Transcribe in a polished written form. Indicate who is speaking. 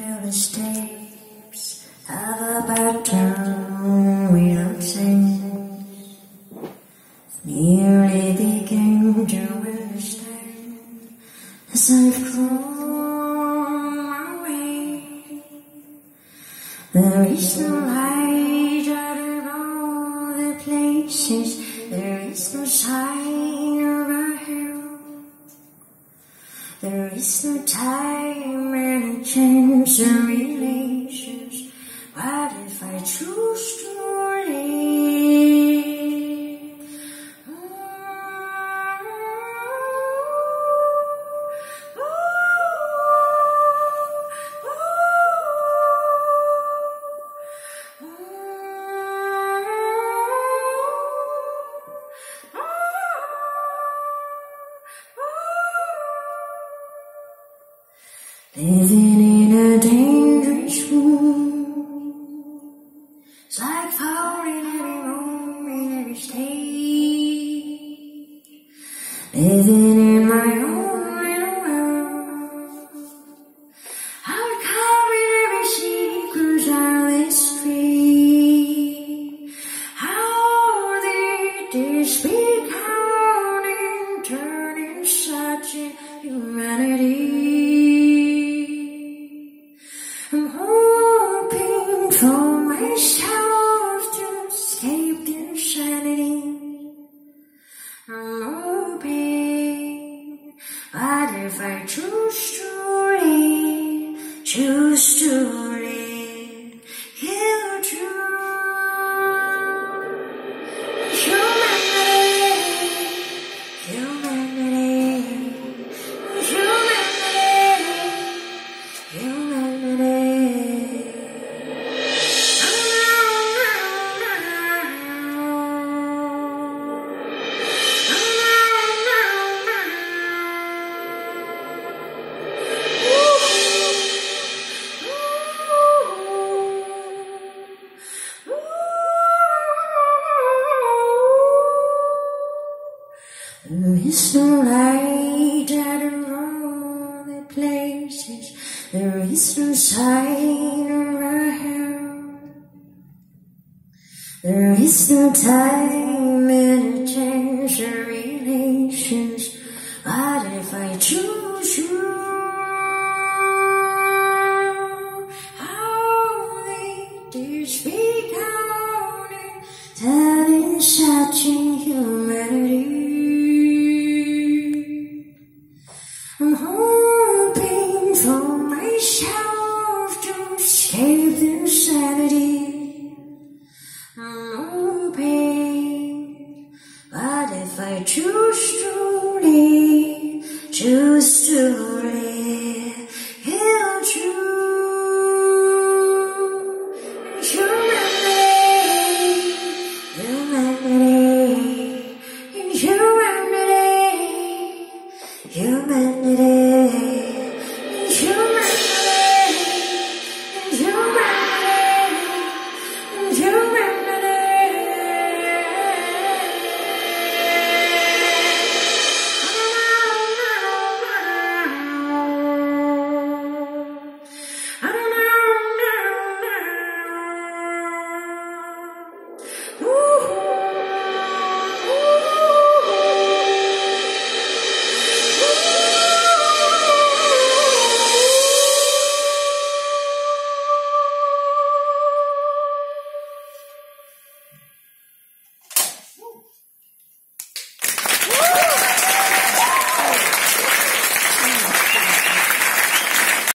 Speaker 1: to the steps of a bad town without sense. Nearly began to understand as I've grown my way. There is no light out of all the places. There is no sign of a hell. There is no time and a chance of relations. What if I choose to leave? Living in a dangerous room, it's like falling every moment, every stage. Living in my own little world, I'll carry every secret out this street. How did this become and turn in such a humanity? I'm hoping for myself to escape the insanity. I'm hoping, what if I choose to live, choose to live, you choose humanity, humanity, humanity, humanity. There is no light out of all the places. There is no sign of a hell. There is no time and a chance of relations. What if I choose you?